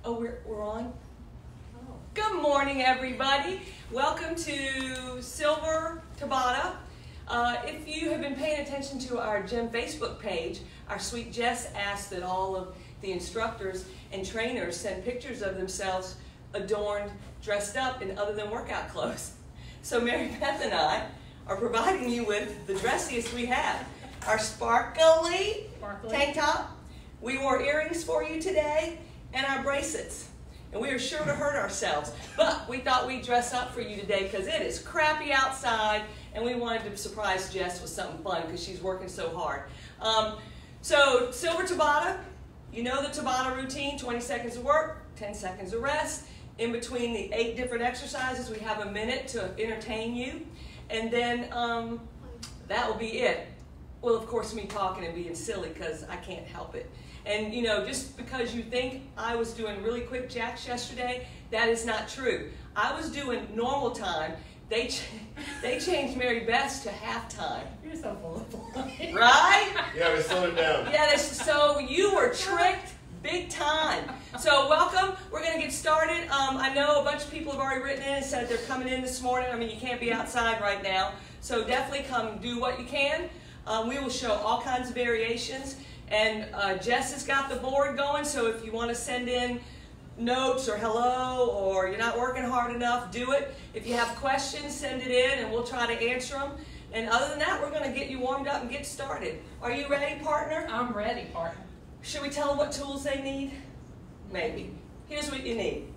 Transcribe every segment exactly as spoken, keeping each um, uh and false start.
Oh, we're, we're on? Oh. Good morning, everybody. Welcome to Silver Tabata. Uh, if you have been paying attention to our gym Facebook page, our sweet Jess asked that all of the instructors and trainers send pictures of themselves adorned, dressed up in other than workout clothes. So Mary Beth and I are providing you with the dressiest we have. Our sparkly, sparkly tank top. We wore earrings for you today, and our bracelets. And we are sure to hurt ourselves. But we thought we'd dress up for you today because it is crappy outside, and we wanted to surprise Jess with something fun because she's working so hard. Um, so, Silver Tabata, you know the Tabata routine, twenty seconds of work, ten seconds of rest. In between the eight different exercises, we have a minute to entertain you. And then um, that will be it. Well, of course, me talking and being silly because I can't help it. And, you know, just because you think I was doing really quick jacks yesterday, that is not true. I was doing normal time. They ch they changed Mary Beth to halftime. You're so full of bull. Right? Yeah, we slowed it down. Yeah, so you were tricked big time. So welcome. We're going to get started. Um, I know a bunch of people have already written in and said they're coming in this morning. I mean, you can't be outside right now. So definitely come do what you can. Um, we will show all kinds of variations. And uh, Jess has got the board going, so if you want to send in notes or hello or you're not working hard enough, do it. If you have questions, send it in and we'll try to answer them. And other than that, we're going to get you warmed up and get started. Are you ready, partner? I'm ready, partner. Should we tell them what tools they need? Maybe. Here's what you need.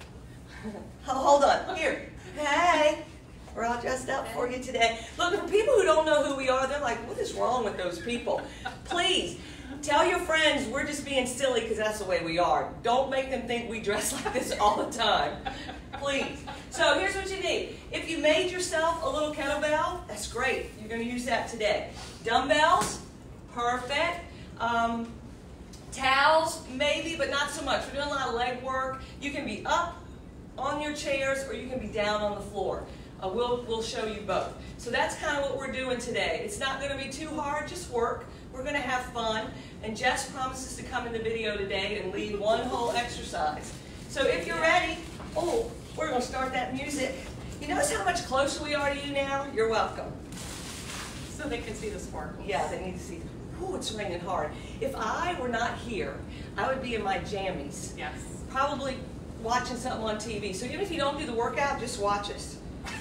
Oh, hold on. Here. Hey. We're all dressed up for you today. Look, for people who don't know who we are, they're like, what is wrong with those people? Please. Tell your friends we're just being silly because that's the way we are. Don't make them think we dress like this all the time. Please. So here's what you need. If you made yourself a little kettlebell, that's great. You're going to use that today. Dumbbells, perfect. Um, towels, maybe, but not so much. We're doing a lot of leg work. You can be up on your chairs or you can be down on the floor. Uh, we'll, we'll show you both. So that's kind of what we're doing today. It's not going to be too hard, just work. We're going to have fun. And Jess promises to come in the video today and lead one whole exercise. So if you're ready, oh, we're going to start that music. You notice how much closer we are to you now? You're welcome. So they can see the sparkles. Yeah, they need to see. Oh, it's raining hard. If I were not here, I would be in my jammies. Yes. Probably watching something on T V. So even if you don't do the workout, just watch us.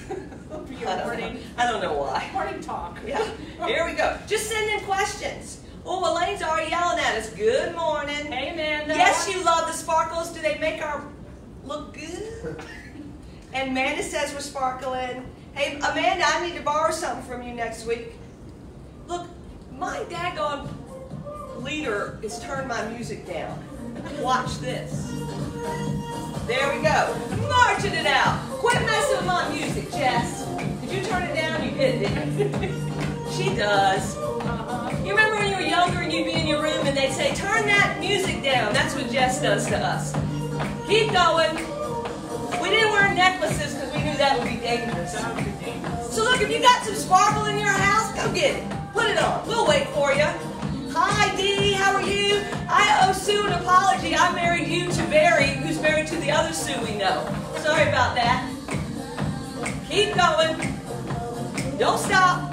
I don't, morning, I don't know why. Morning talk. Yeah. Here we go. Just send in questions. Oh, Elaine's already yelling at us. Good morning. Hey, Amanda. Yes, you love the sparkles. Do they make our look good? And Amanda says we're sparkling. Hey, Amanda, I need to borrow something from you next week. Look, my daggone leader has turned my music down. Watch this. There we go. Marching it out. Quit messing with my music, Jess. Did you turn it down? You did, didn't you? She does. Uh-huh. You remember when you were younger and you'd be in your room and they'd say, turn that music down. That's what Jess does to us. Keep going. We didn't wear necklaces because we knew that would be dangerous. That would be dangerous. So look, if you got some sparkle in your house, go get it. Put it on. We'll wait for you. Hi, Dee. How are you? I owe Sue an apology. I married you to Barry, who's married to the other Sue we know. Sorry about that. Keep going. Don't stop.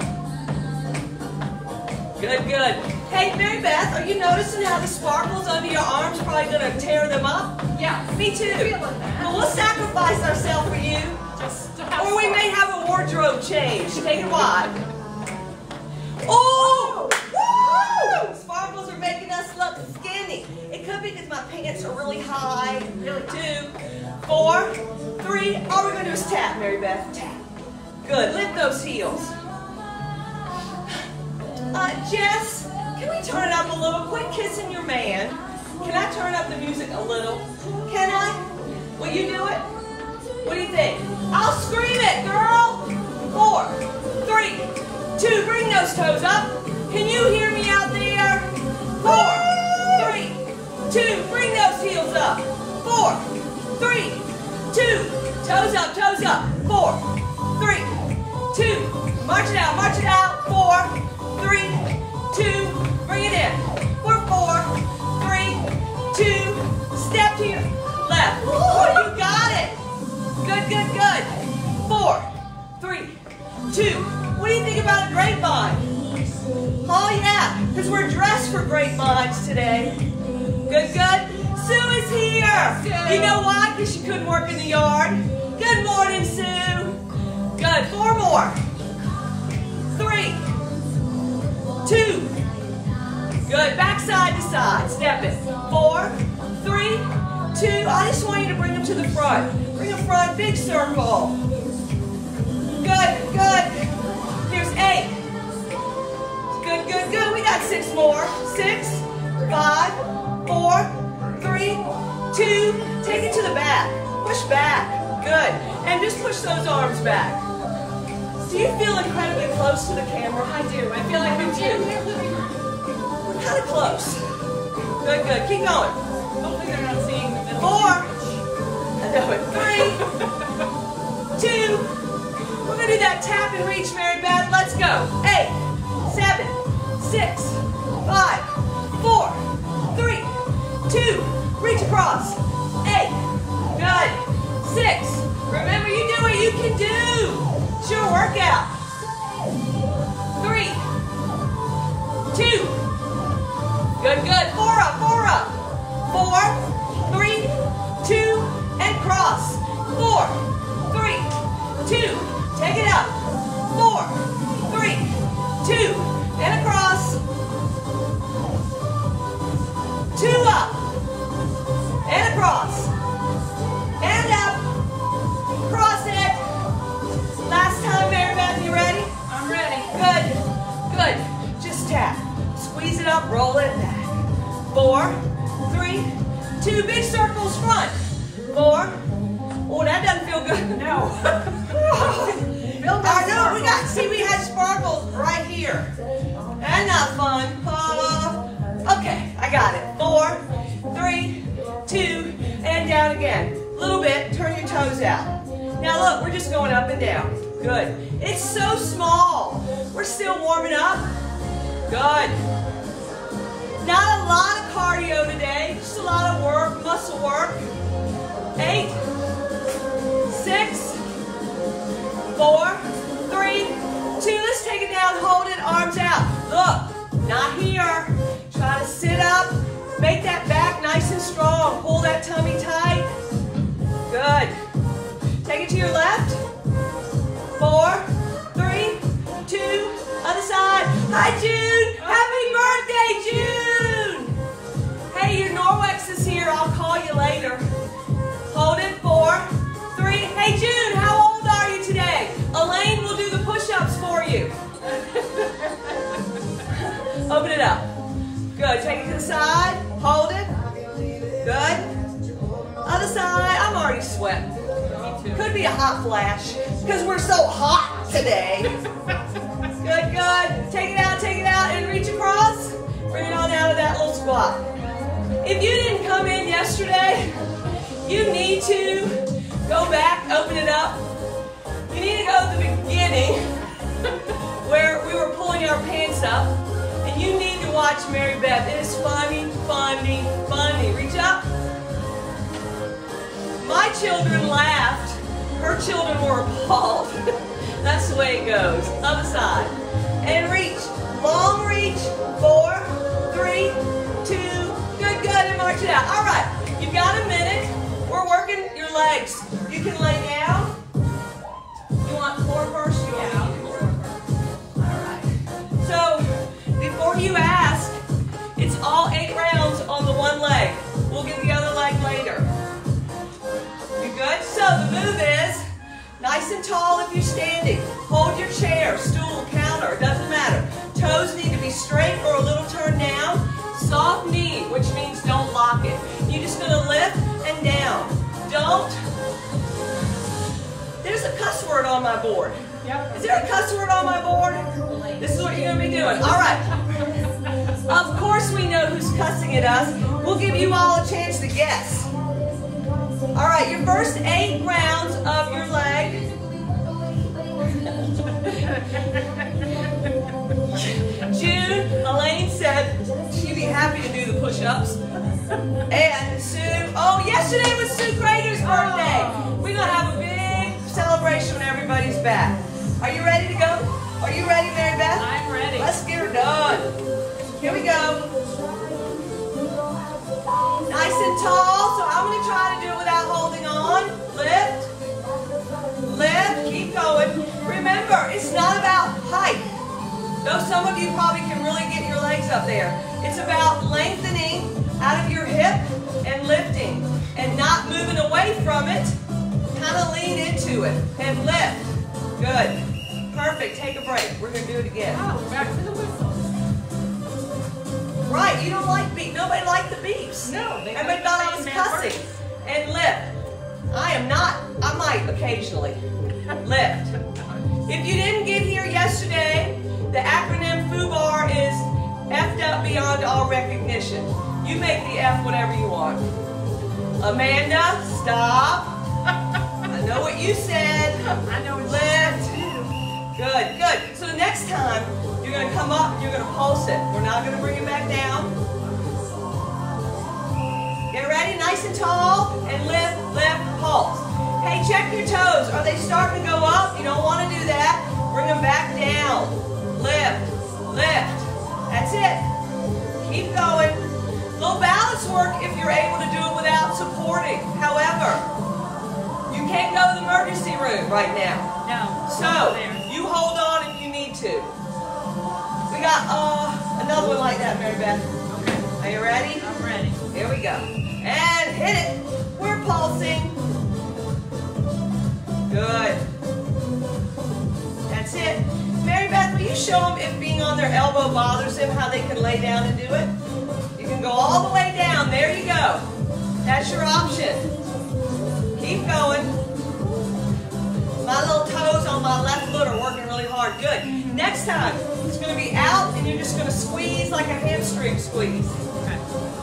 Good, good. Hey, Mary Beth, are you noticing how the sparkles under your arms probably going to tear them up? Yeah. Me too. Feeling that. Well, we'll sacrifice ourselves for you. Just to have Or we fun. may have a wardrobe change. Take a watch. Oh! Woo! Sparkles are making us look skinny. It could be because my pants are really high. Really, two, four, three. All we're going to do is tap, Mary Beth. Tap. Good. Lift those heels. Uh, Jess, can we turn it up a little? Quit kissing your man. Can I turn up the music a little? Can I? Will you do it? What do you think? I'll scream it, girl. Four, three, two. Bring those toes up. Can you hear me out there? Four, three, two. Bring those heels up. Four, three, two. Toes up, toes up. Four, three, two. March it out, march it out. Four, three, two. Bring it in. Four, four, three, two. Step to your left. Good, good, good. Four, three, two. What do you think about a grapevine? Oh yeah, because we're dressed for grapevines today. Good, good. Sue is here. Sue. You know why? Because she couldn't work in the yard. Good morning, Sue. Good. Four more. Three, two. Good. Back side to side. Step it. Four, three, two. I just want you to bring them to the front. Bring them front. Big circle. Good, good. Here's eight. Good, good, good. We got six more. Six, five, four, three, two. Take it to the back. Push back. Good. And just push those arms back. Do you feel incredibly close to the camera? I do. I feel like I'm do. We're kind of close. Good, good. Keep going. Hopefully they're not seeing the middle. Four. I know it. Three. Two. We're going to do that tap and reach, Mary Beth. Let's go. Eight. Seven. Six. Five. Four. Three. Two. Reach across. Eight. Good. Six. Remember, you do what you can do. It's your workout. Three. Two. Good, good. Four up, four up. Four, three, two, and cross. Four, three, two. Take it up. Four, three, two, and across. Two up. And across. And up. Cross it. Last time, Mary Beth, you ready? I'm ready. Good. Good. Just tap. Squeeze it up, roll it back. Four, three, two. Big circles front. Four. Oh, that doesn't feel good. No. I know, we got, see, we had sparkles right here. That's not fun. Uh, okay, I got it. Four, three, two, and down again. A little bit, turn your toes out. Now look, we're just going up and down. Good. It's so small. We're still warming up. Good. Not a lot of cardio today, just a lot of work, muscle work. Eight, six, four, three, two. Let's take it down, hold it, arms out. Look, not here. Try to sit up, make that back nice and strong. Pull that tummy tight. Good. Take it to your left. Four, three, two, other side. Hi, June. Happy birthday, June. Hey, your Norwex is here. I'll call you later. Hold it. Four, three. Hey, June, how old are you today? Elaine will do the push-ups for you. Open it up. Good. Take it to the side. Hold it. Good. Other side. I'm already sweating. Could be a hot flash because we're so hot today. Good, good. Take it out, take it out, and reach across. Bring it on out of that little squat. If you didn't come in yesterday, you need to go back, open it up. You need to go to the beginning where we were pulling our pants up, and you need to watch Mary Beth. It is funny, funny, funny. Reach up. My children laughed. Her children were appalled. That's the way it goes. Other side. And reach. Long reach. Four, three, two. Good, good. And march it out. All right. You've got a minute. We're working your legs. You can lay down. You want floor first? You want Yeah. All right. So, before you ask, it's all eight rounds on the one leg. We'll get the other leg later. Good. So the move is nice and tall if you're standing. Hold your chair, stool, counter, doesn't matter. Toes need to be straight or a little turned down. Soft knee, which means don't lock it. You're just going to lift and down. Don't. There's a cuss word on my board. Yep. Is there a cuss word on my board? This is what you're going to be doing. All right. Of course we know who's cussing at us. We'll give you all a chance to guess. All right, your first eight rounds of your leg. June, Elaine said she'd be happy to do the push-ups. And Sue, oh, yesterday was Sue Crater's birthday. We're going to have a big everybody's back. Are you ready to go? Are you ready, Mary Beth? I'm ready. Let's get her done. Here we go. Nice and tall, so I'm going to try to do it without holding on. Lift, lift, keep going. Remember, it's not about height. Though some of you probably can really get your legs up there. It's about lengthening out of your hip and lifting and not moving away from it. Kind of lean into it and lift. Good. Perfect. Take a break. We're going to do it again. Oh, we're back to the whistle. Right. You don't like beep. Nobody liked the beeps. No. They Everybody thought I was cussing. And lift. I am not. I might occasionally. Lift. If you didn't get here yesterday, the acronym FUBAR is F'd up beyond all recognition. You make the F whatever you want. Amanda, stop. I know what you said. I know what Lift. you Good, good. So the next time, you're going to come up, you're going to pulse it. We're not going to bring it back down. Get ready, nice and tall, and lift, lift, pulse. Hey, check your toes. Are they starting to go up? You don't want to do that. Bring them back down. Lift, lift. That's it. Keep going. Little balance work if you're able to do it without supporting. However, you can't go to the emergency room right now. No. So, you hold on if you need to. We got uh, another one like that, Mary Beth. Okay. Are you ready? I'm ready. Here we go. And hit it. We're pulsing. Good. That's it. Mary Beth, will you show them if being on their elbow bothers them, how they can lay down and do it? You can go all the way down. There you go. That's your option. Keep going. My little toes on my left foot are working really hard. Good. Next time, it's going to be out, and you're just going to squeeze like a hamstring squeeze. Okay.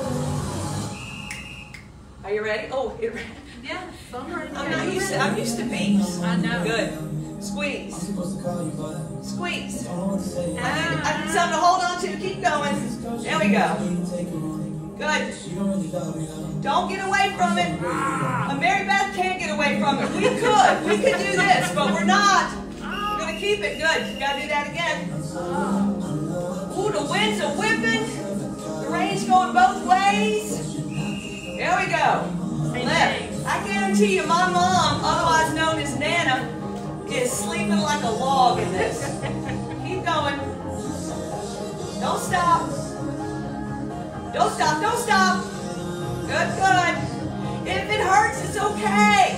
Are you ready? Oh, it, Yeah, I'm ready. I'm not used to. I'm used to beeps. I know. Good. Squeeze. Squeeze. Ah. I need, I need something to hold on to. Keep going. There we go. Good. Don't get away from it. Uh, Mary Beth can't get away from it. We could. We could do this, but we're not. We're going to keep it. Good. You got to do that again. Ooh, the wind's a whipping. The rain's going both ways. There we go. Lift. I guarantee you my mom, otherwise known as Nana, is sleeping like a log in this. Keep going. Don't stop. Don't stop, don't stop. Good, good. If it hurts, it's okay.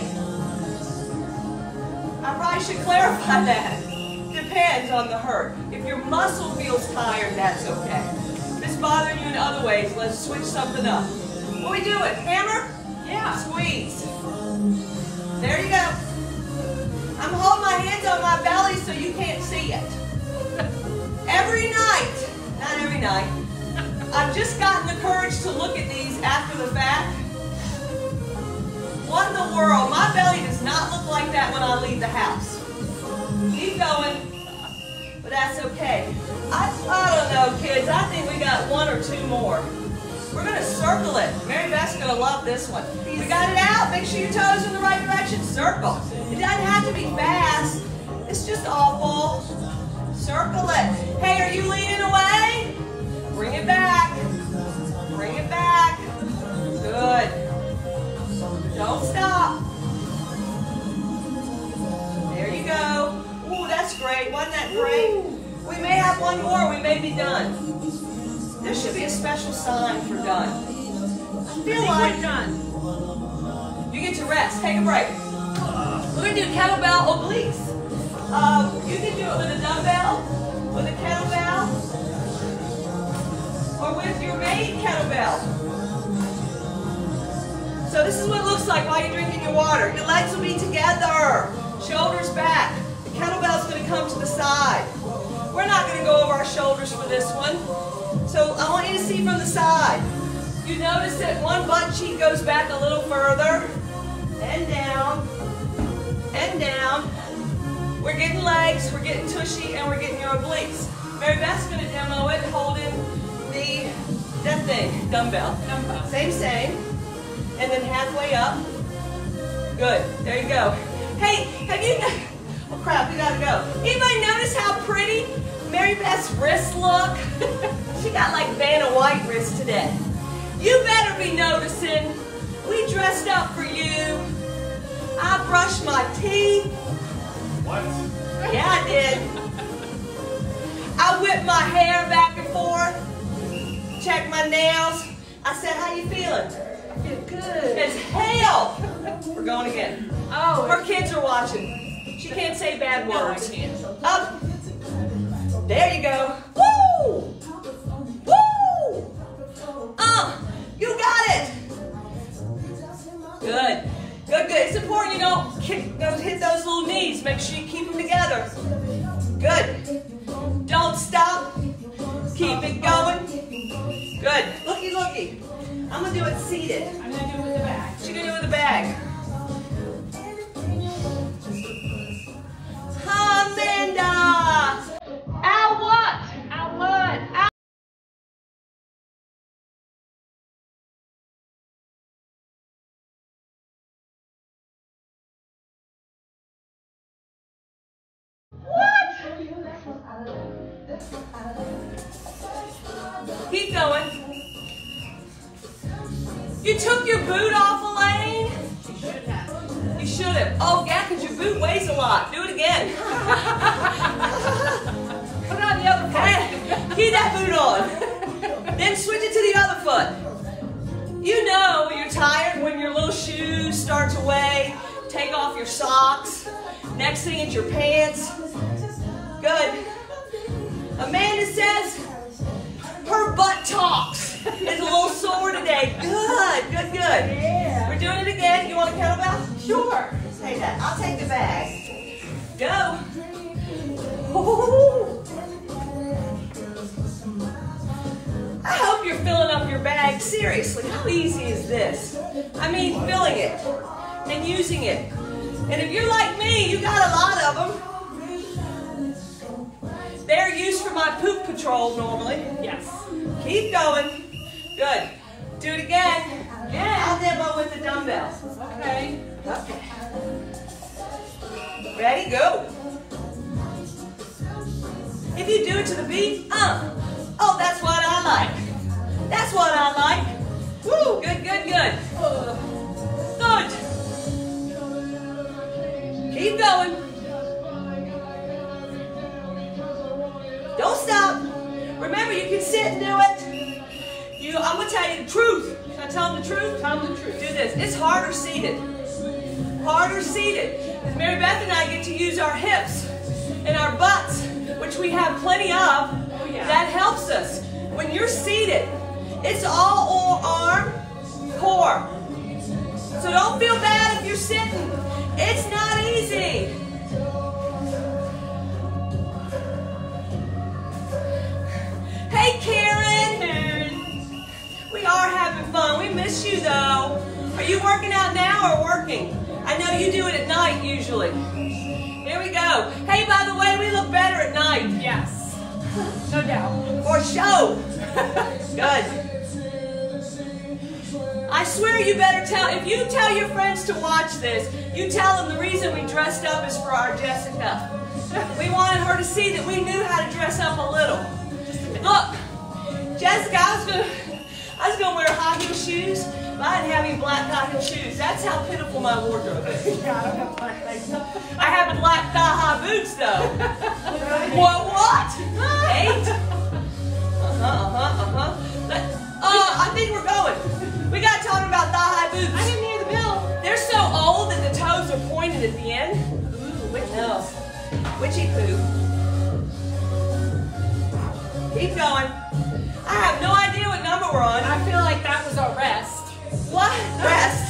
I probably should clarify that. Depends on the hurt. If your muscle feels tired, that's okay. If it's bothering you in other ways, let's switch something up. What we do it? Hammer? Yeah. Squeeze. There you go. I'm holding my hands on my belly so you can't see it. Every night, not every night, I've just gotten the courage to look at these after the fact. What in the world? My belly does not look like that when I leave the house. Keep going, but that's okay. I, I don't know, kids. I think we got one or two more. We're going to circle it. Mary Beth's going to love this one. We got it out. Make sure your toes are in the right direction. Circle. It doesn't have to be fast. It's just awful. Circle it. Hey, are you leaning away? Bring it back. Bring it back. Good. Don't stop. There you go. Ooh, that's great. Wasn't that great? We may have one more. We may be done. There should be a special sign for done. I feel like done. You get to rest. Take a break. We're going to do kettlebell obliques. Um, you can do it with a dumbbell, with a kettlebell, or with your main kettlebell. So this is what it looks like while you're drinking your water. Your legs will be together, shoulders back. The kettlebell's going to come to the side. We're not going to go over our shoulders for this one. So I want you to see from the side. You notice that one butt cheek goes back a little further, and down, and down. We're getting legs, we're getting tushy, and we're getting your obliques. Mary Beth's going to demo it holding the, that thing, dumbbell. Dumbbell. Same, same. And then halfway up. Good. There you go. Hey, have you, Oh crap, we gotta go. Anybody notice how pretty Mary Beth's wrists look? She got like Vanna White wrists today. You better be noticing. We dressed up for you. I brushed my teeth. What? Yeah, I did. I whipped my hair back and forth. Checked my nails. I said, how you feeling? I feel good. It's hell. We're going again. Oh, Her kids are watching. She can't say bad no, I words. can't. Up. There you go. Woo! Woo! Uh, you got it. Good. Good, good. It's important you don't kick those, hit those little knees. Make sure you keep them together. Good. Don't stop. Keep it going. Good. Looky, looky. I'm going to do it seated. I'm going to do it with the bag. She's going to do it with the bag. Amanda! Ow what? Ow, what? Ow. What? Keep going. You took your boot off, Elaine? You should have. You should have. Oh, yeah, because your boot weighs a lot. Do it again. Put on the other Hey, foot. keep that boot on. Then switch it to the other foot. You know when you're tired, when your little shoes start to weigh, take off your socks. Next thing it's your pants. Good. Amanda says her butt talks. It's a little sore today. Good, good, good. Yeah. We're doing it again. You want a kettlebell? Sure. Take that. I'll take the bag. Go. Ooh. I hope you're filling up your bag. Seriously, how easy is this? I mean, filling it and using it. And if you're like me, you got a lot of them. They're used for my poop patrol normally. Yes. Keep going. Good. Do it again. I'll demo with the dumbbells. Okay. Okay. Ready? Go. If you do it to the beat, uh, oh, that's what I like. That's what I like. Woo, good, good, good. Good. Keep going. Don't stop. Remember, you can sit and do it. You, I'm going to tell you the truth. Should I tell them the truth? Tell them the truth. Do this. It's harder seated. Harder seated. Because Mary Beth and I get to use our hips and our butts, which we have plenty of. Oh, yeah. That helps us. When you're seated, it's all arm, core. So don't feel bad if you're sitting. It's not easy. Hey, Karen. Karen. We are having fun. We miss you, though. Are you working out now or working? I know you do it at night, usually. Here we go. Hey, by the way, we look better at night. Yes. No doubt. For show. Good. I swear you better tell, if you tell your friends to watch this, you tell them the reason we dressed up is for our Jessica. We wanted her to see that we knew how to dress up a little. Look, Jessica, I was gonna, I was gonna wear high heel shoes, but I didn't have any black high heel shoes. That's how pitiful my wardrobe is. Yeah, I don't have black legs. I have black thigh-high boots, though. What, what? Eight? Uh-huh, uh-huh, uh-huh. Let, uh, I think we're going. We got to talk about thigh-high boots. I didn't hear the bell. They're so old that the toes are pointed at the end. Ooh, which No. Witchy poo. Keep going. I have no idea what number we're on. I feel like that was a rest. What? Rest.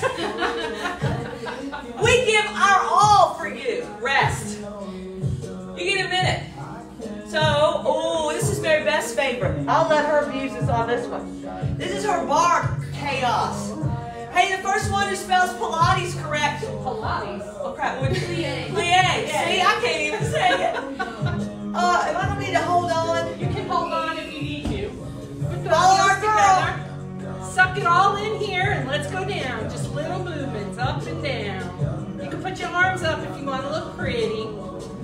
We give our all for you. Rest. You get a minute. So, oh, this is Mary Beth's favorite. I'll let her abuse us on this one. This is her bar chaos. Hey, the first one who spells Pilates correct. Pilates. Oh crap, what? Plie. Plie. See, I can't even say it. Uh, if I don't need to hold on. You can hold on if you need to. Follow our girl. Suck it all in here and let's go down. Just little movements up and down. You can put your arms up if you want to look pretty.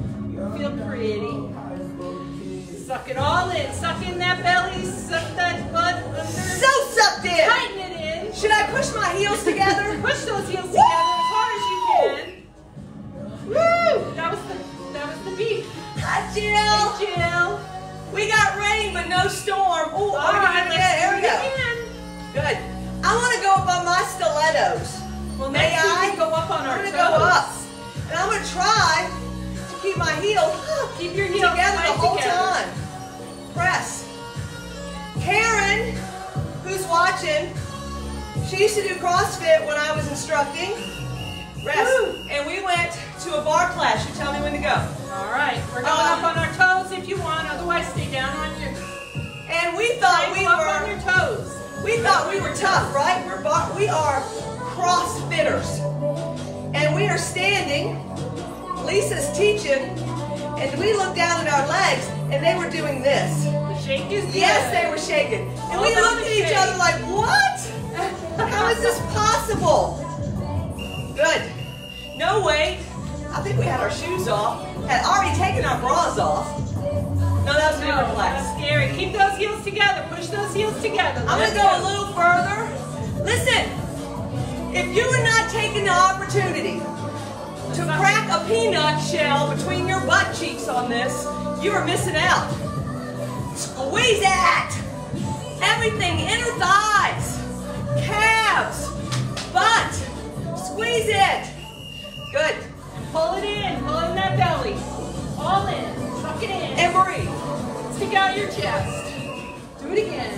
feel pretty. Suck it all in. Suck in that belly. Suck that butt under. So sucked in. Tighten it in. Should I push my heels together? Push those heels together as hard as you can. Woo! That was the that was the beat. Hi, Jill. Hey, Jill. We got rain, but no storm. Ooh, All right, let's there we do go. it again. Good. I want to go up on my stilettos. Well, May next we I? can go up on our I'm toes. gonna go up, and I'm gonna try to keep my heels Keep your heels together right the whole together. time. Press. Karen, who's watching, she used to do CrossFit when I was instructing. Rest. Woo. And we went to a bar class. You tell me when to go. All right, we're going Uh, up on our toes if you want. Otherwise, stay down on your. And we thought Stay we up were. on your toes. We thought we were tough, right? We're bar, we are CrossFitters. And we are standing, Lisa's teaching, and we looked down at our legs, and they were doing this. The shake is good. Yes, they were shaking. And All we about looked the at each shake. other like, what? How is this possible? Good. No way. I think we had our shoes off. Had already taken our bras off. No, that was a No, different class. that's scary. Keep those heels together. Push those heels together. I'm Let's going to go a little further. Listen, if you are not taking the opportunity to crack a peanut shell between your butt cheeks on this, you are missing out. Squeeze it. Everything, inner thighs, calves, butt. Squeeze it. Good. Pull it in. Pull in that belly. All in. Suck it in. And breathe. Stick out your chest. Do it again.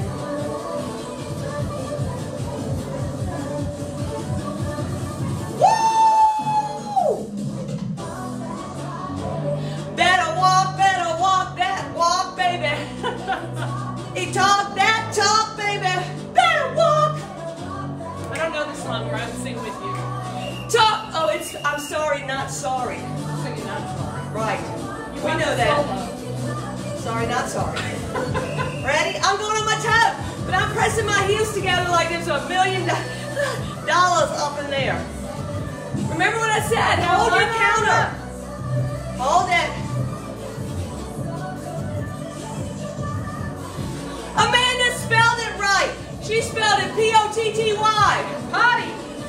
Woo! Better walk, better walk that walk, baby. He talk that talk, baby. Better walk. I don't know this song. We're going to sing with you. Talk. Oh, it's I'm sorry, not sorry. I'm singing that song. Right. You We want know the that. solo. Sorry, not sorry. Ready? I'm going on my toe, but I'm pressing my heels together like there's a million do- dollars up in there. Remember what I said? Hold your counter. Hold it. Amanda spelled it right. She spelled it P O T T Y. Potty.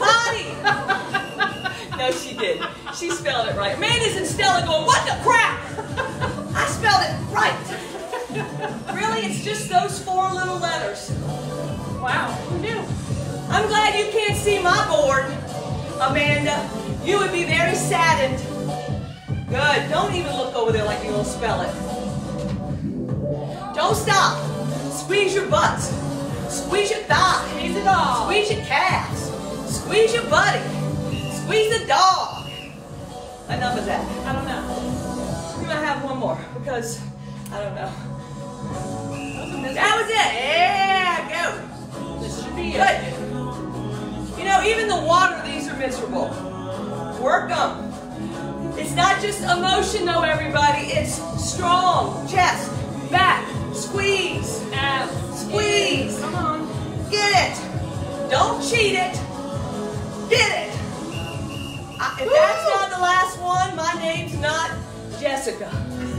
Potty. No, she did. She spelled it right. Amanda's and Stella going, what the crap? I spelled it right. Really, it's just those four little letters. Wow. Who knew? I'm glad you can't see my board, Amanda. You would be very saddened. Good. Don't even look over there like you're going to spell it. Don't stop. Squeeze your butts. Squeeze your thighs. Squeeze it all. Squeeze your calves. Squeeze your buddy. Squeeze the dog. Enough of that. I don't know. We're going to have one more because, I don't know. That That was it. Yeah, go. This should be it. Good. You know, even the water, these are miserable. Work them. It's not just emotion, though, everybody. It's strong. Chest, back, squeeze, Abs. squeeze. Come on. Get it. Don't cheat it. Get it. I, if that's not the last one, my name's not Jessica.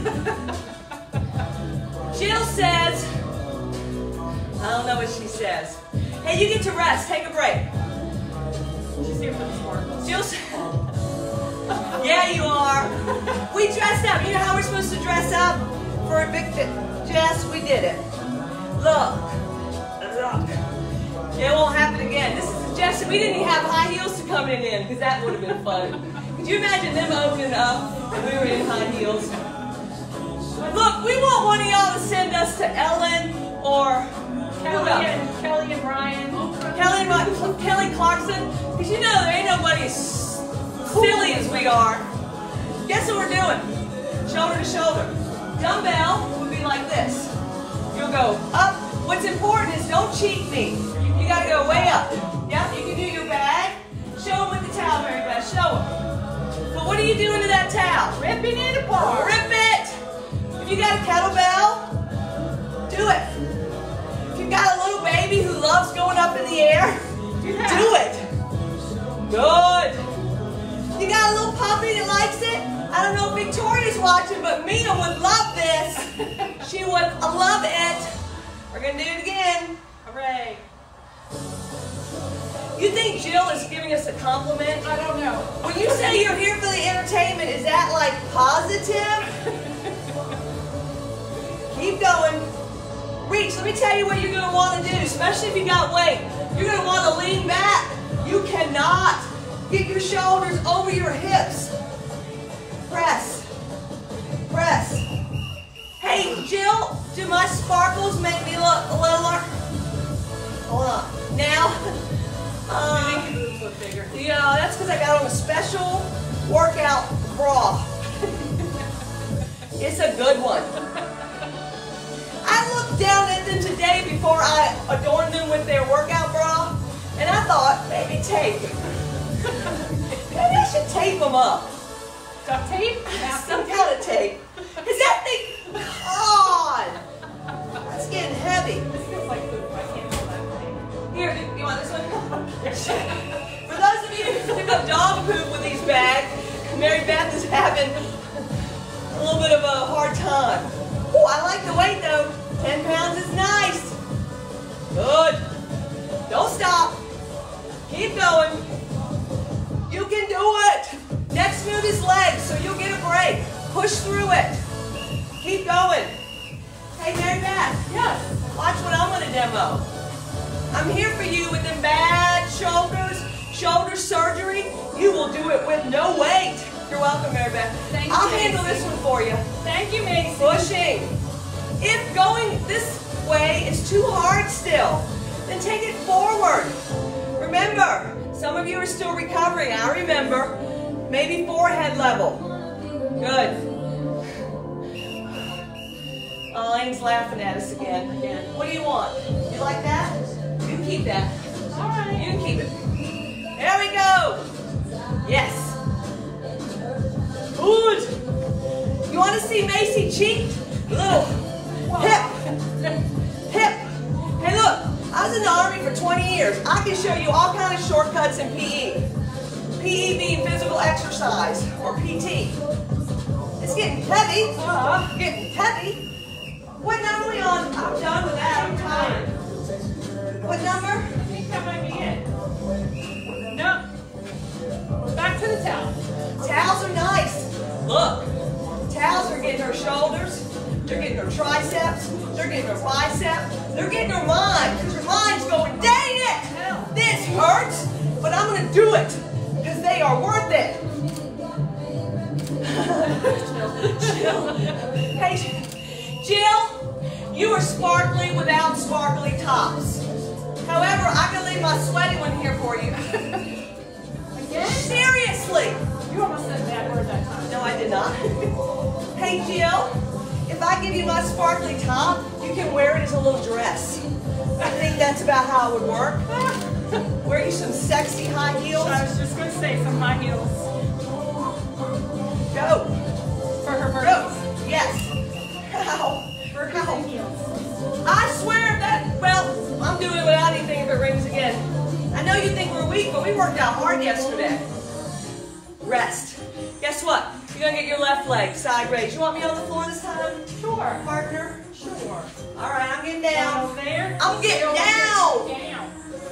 Jill says, I don't know what she says. Hey, you get to rest. Take a break. She's here for the sparkles. Jill said, yeah, you are. We dressed up. You know how we're supposed to dress up for a big fit? Jess, we did it. Look. Look. It won't happen again. This is Jess. We didn't even have high heels to come in because that would have been fun. Could you imagine them opening up and we were in high heels? Look, we want one of y'all to send us to Ellen or Kelly and, Kelly and Ryan. Kelly, and Ryan- Kelly Clarkson. Because you know there ain't nobody as silly as we are. Guess what we're doing? Shoulder to shoulder. Dumbbell would be like this. You'll go up. What's important is don't cheat me. You got to go way up. Yep, you can do your bag. Show them with the towel, Mary Beth. Show them. But what are you doing to that towel? Ripping it apart. Rip it. If you got a kettlebell, do it. If you got a little baby who loves going up in the air, Do that. do it. Good. You got a little puppy that likes it? I don't know if Victoria's watching, but Mia would love this. She would love it. We're going to do it again. Hooray. You think Jill is giving us a compliment? I don't know. When you say you're here for the entertainment, is that like positive? Keep going. Reach, let me tell you what you're going to want to do, especially if you got weight. You're going to want to lean back. You cannot get your shoulders over your hips. Press. Press. Hey, Jill, do my sparkles make me look a littler? Hold on. Now, uh, yeah, that's because I got on a special workout bra. It's a good one. I looked down at them today before I adorned them with their workout bra, and I thought, maybe tape. Maybe I should tape them up. Duct tape? Some kind of tape. Is that thing, God, it's getting heavy. This feels like poop. I can't hold that thing. Here, you want this one? For those of you who pick up dog poop with these bags, Mary Beth is having a little bit of a hard time. Oh, I like the weight though. ten pounds is nice. Good. Don't stop. Keep going. You can do it. Next move is legs, so you'll get a break. Push through it. Keep going. Hey, Mary Beth. Yes. Watch what I'm going to demo. I'm here for you with them bad shoulders, shoulder surgery. You will do it with no weight. You're welcome, Mary Beth. Thank I'll you, handle Macie. this one for you. Thank you, Macie. Pushing. If going this way is too hard still, then take it forward. Remember, some of you are still recovering. I remember. Maybe forehead level. Good. Elaine's laughing at us again. Again. What do you want? You like that? You keep that. All right. You can keep it. There we go. Yes. Good. You want to see Macie cheat? Little hip. Hip. Hey, look. I was in the Army for twenty years. I can show you all kinds of shortcuts in P E. P E being physical exercise, or P T. It's getting heavy. Uh, getting heavy. What number are we on? I'm done with that. I'm tired. What number? I think that might be it. No. Back to the towel. Towels are nice. Look. Towels are getting her shoulders. They're getting her triceps. They're getting her biceps. They're getting her mind. Because her mind's going, dang it! This hurts, but I'm going to do it. Because they are worth it. Jill. Hey, Jill, you are sparkly without sparkly tops. However, I can leave my sweaty one here for you. Again? Seriously. You almost said that word that time. No, I did not. Hey, Jill, if I give you my sparkly top, you can wear it as a little dress. I think that's about how it would work. Wear you some sexy high heels. I was just going to say some high heels. Go. For her birthday. Go. Yes. Ow. Burgers Ow. and heels. I swear that, well, I'm doing it without anything if it rings again. I know you think we're weak, but we worked out hard yesterday. Rest. Guess what? You're going to get your left leg side raised. You want me on the floor this time? Sure. Partner? Sure. All right, I'm getting down. Over there. I'm getting Over down. there. Down.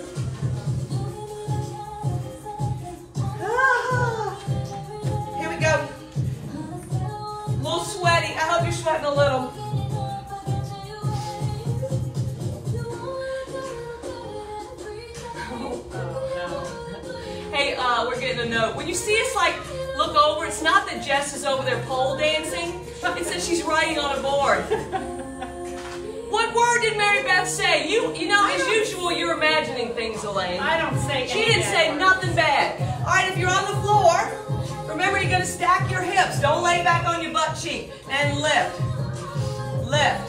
Ah. Here we go. A little sweaty. I hope you're sweating a little. Hey, uh, we're getting a note. When you see us like look over, it's not that Jess is over there pole dancing. It's that she's writing on a board. What word did Mary Beth say? You, you know, as usual, you're imagining things, Elaine. I don't say She any didn't bad say words. nothing bad. All right, if you're on the floor, remember you're going to stack your hips. Don't lay back on your butt cheek. And lift. Lift.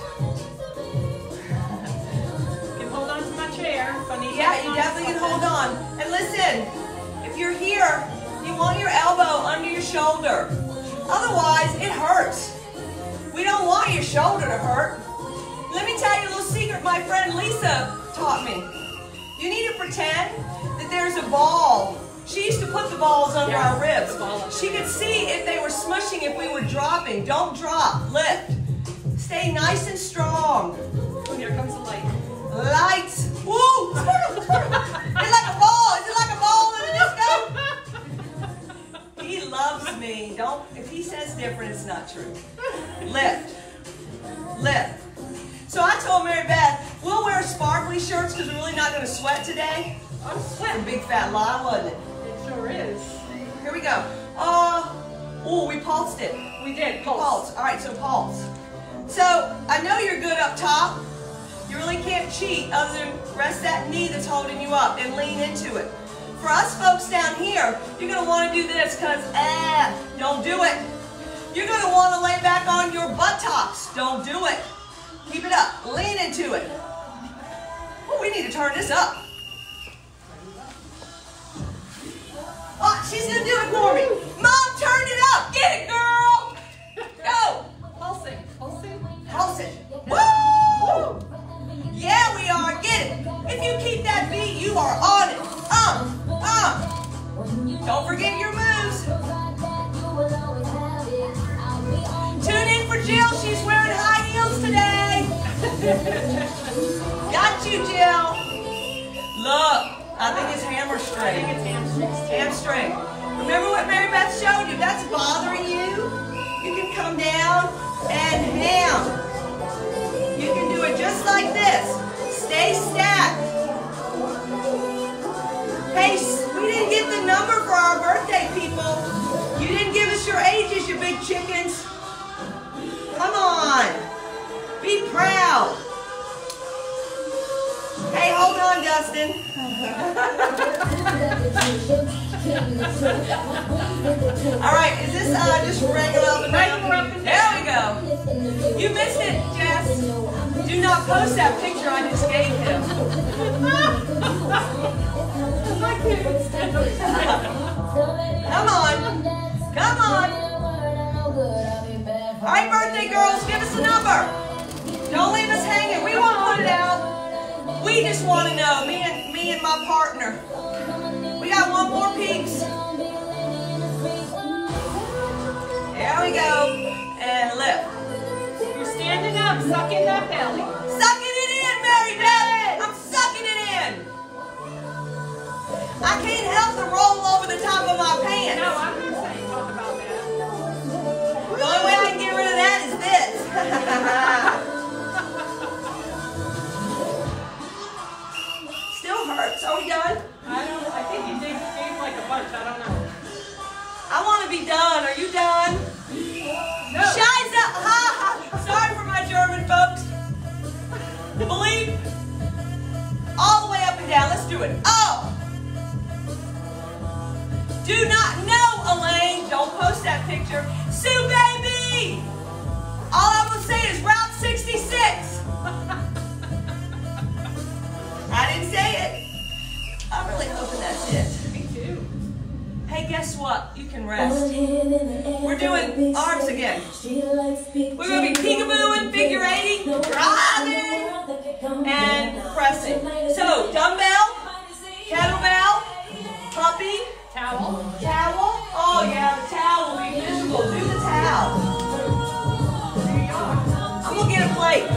You can hold on to my chair. If I need Yeah, to you find definitely can hold something. on. And listen, if you're here, you want your elbow under your shoulder. Otherwise, it hurts. We don't want your shoulder to hurt. Let me tell you a little secret my friend Lisa taught me. You need to pretend that there's a ball. She used to put the the balls under Yeah, our ribs. the ball under She the could ribs. see if they were smushing, if we were dropping. Don't drop, lift. Stay nice and strong. Oh, here comes the light. Lights. Woo! It's like a ball. Is it like a ball in a disco? He loves me. Don't, if he says different, it's not true. Lift. Lift. So I told Mary Beth, we'll wear sparkly shirts because we're really not going to sweat today. I'm A sweating. big fat lie, wasn't it? It sure is. Here we go. Uh, oh, we pulsed it. We did. Pulse. Pulse. All right, so pulse. So I know you're good up top. You really can't cheat other than rest that knee that's holding you up and lean into it. For us folks down here, you're going to want to do this because, eh, don't do it. You're going to want to lay back on your buttocks. Don't do it. Keep it up. Lean into it. Oh, we need to turn this up. Oh, she's going to do it for me. Mom, turn it up. Get it, girl. Go. Pulsing. Pulsing. Pulse it. Woo! Yeah, we are. Get it. If you keep that beat, you are on it. Um, um. Don't forget your moves. Tune in for Jill. She's wearing high heels today. Got you, Jill. Look, I think it's hammer I think string. it's hamstrings. Hamstring. Remember what Mary Beth showed you? That's bothering you. You can come down and ham. You can do it just like this. Stay stacked. Hey, we didn't get the number for our birthday, people. You didn't give us your ages, you big chickens. Come on. Be proud. Hey, hold on, Dustin. All right, is this uh, just regular up and Regular up down? and There we go. You missed it, Jess. Do not post that picture I just gave him. My kids. Come on. Come on. All right, birthday girls, give us a number. Don't leave us hanging. We won't put it out. We just want to know, me and, me and my partner. We got one more peeps. There we go. And lift. You're standing up, sucking that belly. Sucking it in, Mary Beth. I'm sucking it in. I can't help to roll over the top of my pants. No, I'm not saying talk about that. The only way I can get rid of that is this. Still hurts. Are we done? I don't. I think you did gave like a bunch. I don't know. I want to be done. Are you done? No. Scheiße. Ha ha. Sorry for my German folks. Bleep. All the way up and down. Let's do it. Oh. Do not know, Elaine. Don't post that picture. Sue, baby. All I'm going to say is Route sixty-six. I didn't say it. I'm really hoping that's it. Me too. Hey, guess what? You can rest. We're doing arms again. We're going to be peekabooing, figure eighting, driving, and pressing. So, dumbbell, kettlebell, puppy, Towel. towel. Oh, yeah, the towel will be visible. Do the towel. There you are. I'm going to get a plate.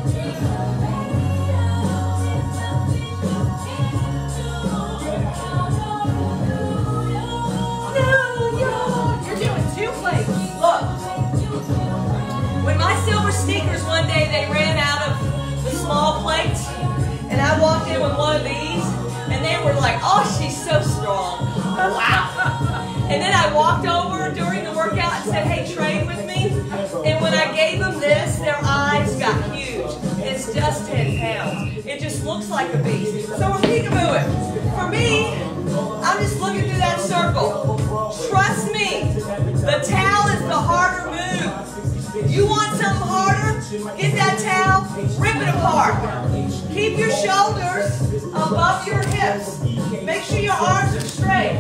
You're doing two plates. Look, when my silver sneakers one day, they ran out of the small plates, and I walked in with one of these, and they were like, oh, she's so strong. Wow. And then I walked over during the workout and said, hey, trade with me. And when I gave them this, their eyes got huge. It's just ten pounds. It just looks like a beast. So we're peekabooing. For me, I'm just looking through that circle. Trust me, the towel is the harder move. You want something harder? Get that towel, rip it apart. Keep your shoulders above your hips. Make sure your arms are straight.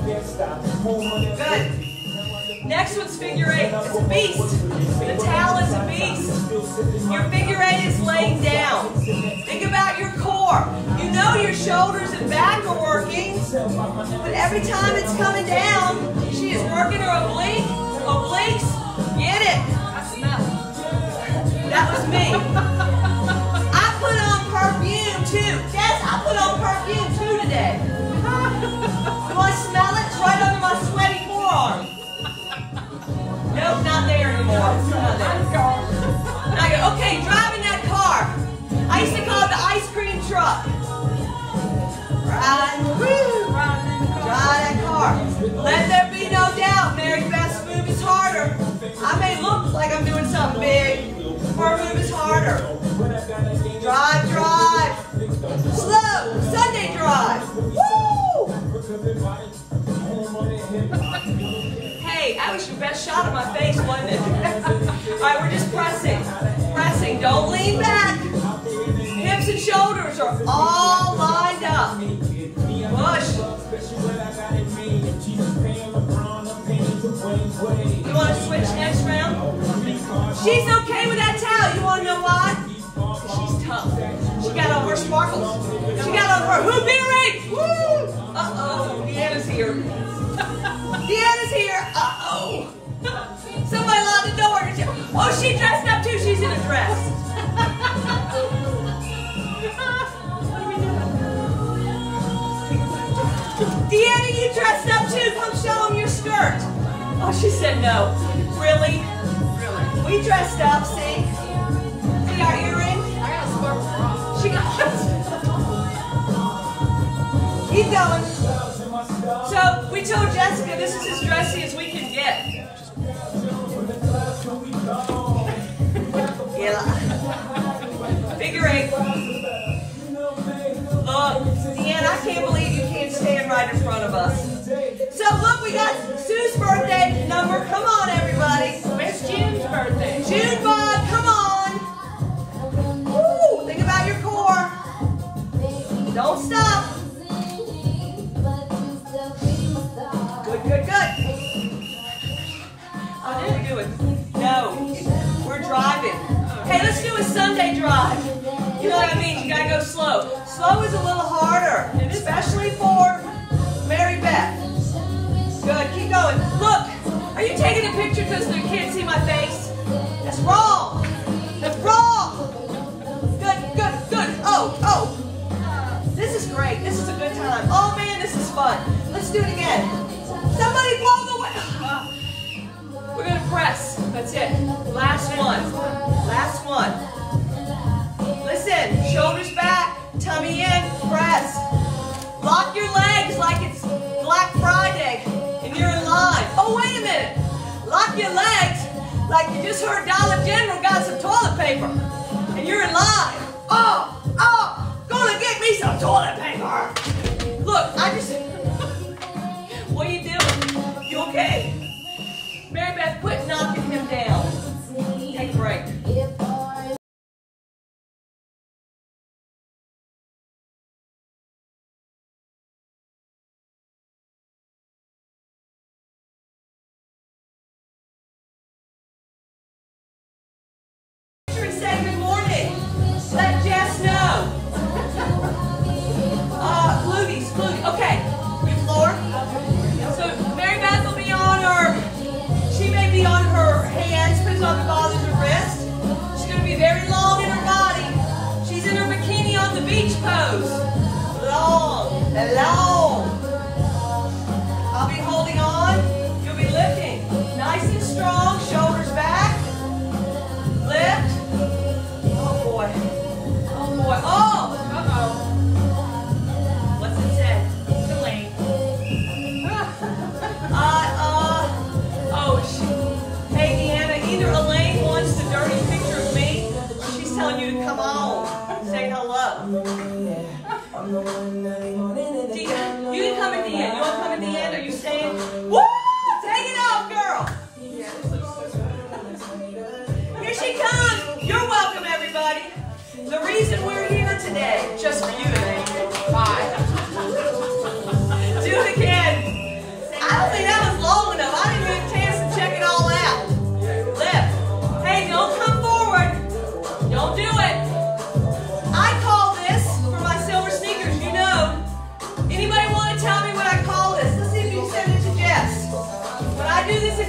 Good. Next one's figure eight. It's a beast. The towel is a beast. Your figure eight is laying down. Think about your core. core. You know your shoulders and back are working, but every time it's coming down, she is working her oblique, obliques. Get it? I smell it. That was me. I put on perfume too. Yes, I put on perfume too today. Do I smell it? It's right under my sweaty forearm. Nope, not there anymore. Not there. Not there. Okay, driving that car. I used to call it the ice cream truck. Right. Woo. Drive that car. Let there be no doubt, Mary Beth's move is harder. I may look like I'm doing something big. Her move is harder. Drive, drive. Slow. Sunday drive. Woo! Hey, that was your best shot of my face, wasn't it? All right, we're just pressing. Pressing. Don't lean back. Hips and shoulders are all lined up. Push. You want to switch next round? She's okay with that towel. You want to know why? She's tough. She got on her sparkles. She got on her hoop earrings. Woo! Uh-oh. Deanna's here. Deanna's here. Uh-oh. Somebody locked the door. Oh, she dressed up too. She's in a dress. Deanna, you dressed up too. Come show them your skirt. Oh, she said no. Really? Really? We dressed up, see? See our earrings? I got a sparkle bra. She got Keep going. So we told Jessica this is as dressy as we can get. Yeah. Figure eight. Look, Deanna, I can't believe you can't stand right in front of us. So look, we got Sue's birthday number. Come on, everybody. Where's June's birthday? June Bob, come on. Woo, think about your core. Don't stop. Good, good, good. How are we doing? No, we're driving. Hey, let's do a Sunday drive. You know what I mean? You gotta go slow. Slow is a little harder, especially for Mary Beth. Good, keep going. Look, are you taking a picture because the kids see my face? That's wrong. That's wrong. Good, good, good. Oh, oh. This is great. This is a good time. Oh man, this is fun. Let's do it again. Somebody blow the way. We're gonna press. That's it. Last one. Last one. Listen, shoulders back, tummy in, press. Lock your legs like it's Black Friday and you're in line. Oh, wait a minute. Lock your legs like you just heard Dollar General got some toilet paper and you're in line. Oh, oh, gonna get me some toilet paper. Look, I just, what are you doing? You okay? Mary Beth, quit knocking him down. Take a break. Say good morning. Let Jess know. Uh, Gluties, gluties. Okay, your floor. So Mary Beth will be on her, she may be on her hands, depends on the bothers her wrist. She's going to be very long in her body. She's in her bikini on the beach pose. Long, long. I'll be holding on. You'll be lifting. Nice and strong, shoulders back. Lift. Oh boy. Oh boy. Oh! Uh-oh. What's it say? Elaine. uh, uh, oh, she, hey Deanna, either Elaine wants the dirty picture of me, or she's telling you to come on. Say hello. Deanna.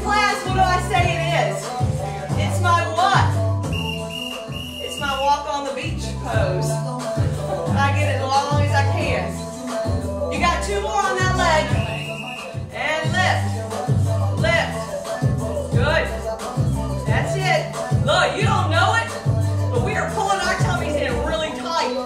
class, what do I say it is? It's my what? It's my walk on the beach pose. I get it as long as I can. You got two more on that leg. And lift. Lift. Good. That's it. Look, you don't know it, but we are pulling our tummies in really tight.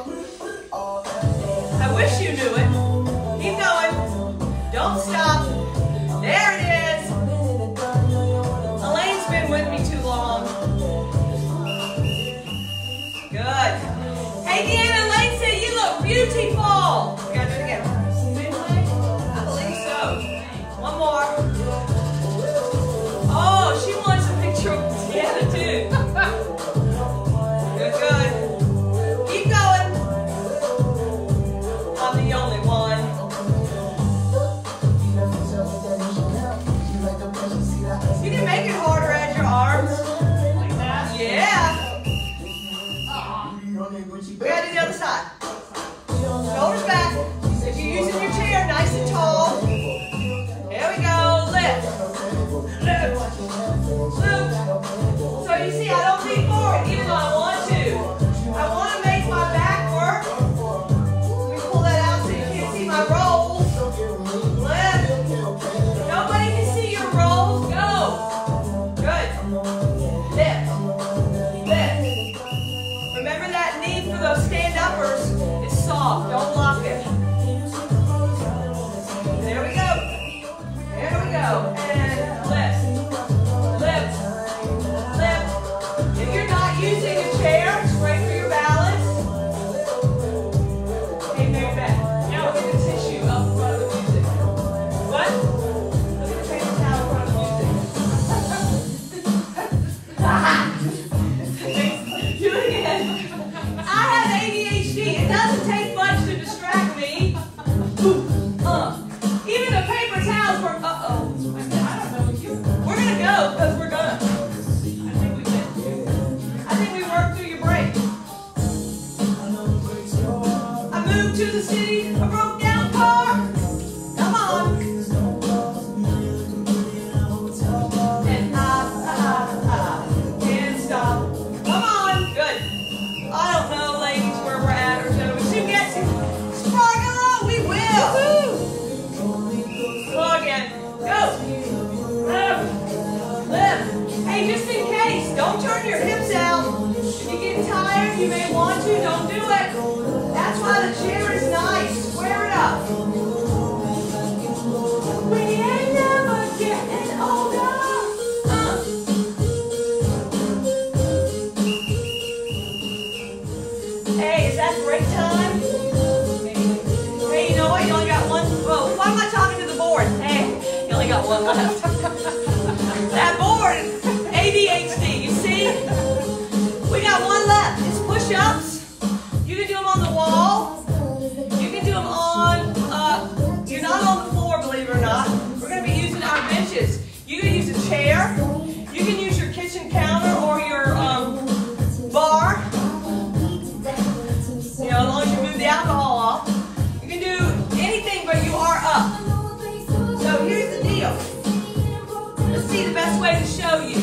I wish you knew it. Keep going. Don't stop. There it is. Elaine's been with me too long. Good. Hey, Deanna, Elaine said you look beautiful. We gotta do it again. I believe so. One more. Oh, she wants a picture of Deanna too. Good, good. Keep going. I'm the only one. You can make it harder at your arms. Like that? Yeah. We gotta do the other side. Shoulders back. If you're using your chair, nice and tall. There we go. Lift. Lift. Lift. So you see, I don't lean forward even though I want to. I want to make my back work. Let me pull that out so you can't see my rolls. Lift. Nobody can see your rolls. Go. Good. Lift. Lift. Remember that knee for those stand-uppers is soft. Don't lock it. There we go. There we go. And lift. Lift. Lift. If you're not using a chair, it's great for your balance. Hey, Mary Beth. Now look at the tissue up front of the music. What? Look at the paper towel in front of the music. Do it again. I have A D H D. It doesn't take much to distract me. Uh. Even the paper towels work. Uh-oh. I don't know you. We're going to go because we're going to. I think we did. I think we worked through your break. I moved to the city. I broke down car. Come on. And I, I, I can't stop. Come on. Good. I don't know, ladies, where we're at or gentlemen. She gets it. Sparkle, we will. Go again. Go. Lift. Lift. Hey, just in case, don't turn your hips out. If you get tired, you may want to. Don't do it. That's why the chair is nice. Square it up. We ain't never getting older. Uh. Hey, is that break time? Hey, you know what? You only got one. Whoa, why am I talking to the board? Hey, you only got one left. That board, A D H D, you see? We got one left. It's push-ups. You can do them on the wall. You can do them on, uh, you're not on the floor, believe it or not. We're going to be using our benches. You can use a chair. You can use your kitchen counter or your um, bar. You know, as long as you move the alcohol off. You can do anything, but you are up. So here's the deal. Let's see the best way to show you.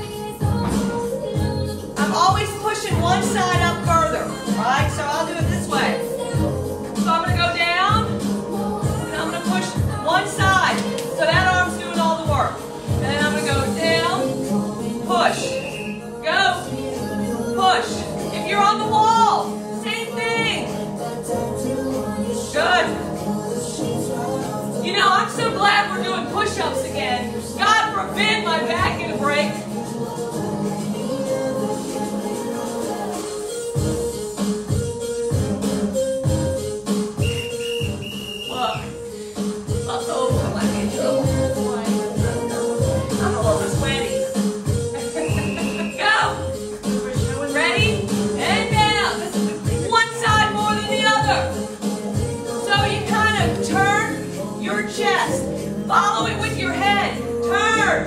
I'm always pushing one side up further, right? So I'll do it this way. So I'm going to go down, and I'm going to push one side. So that arm's doing all the work. And then I'm going to go down, push, go, push. If you're on the wall, same thing. Good. You know, I'm so glad we're doing push-ups again. God forbid my back get a break. Look. Uh-oh, I might be in trouble. I'm a little sweaty. Go. Ready? And down. One side more than the other. So you kind of turn your chest. Follow it with your head. Turn.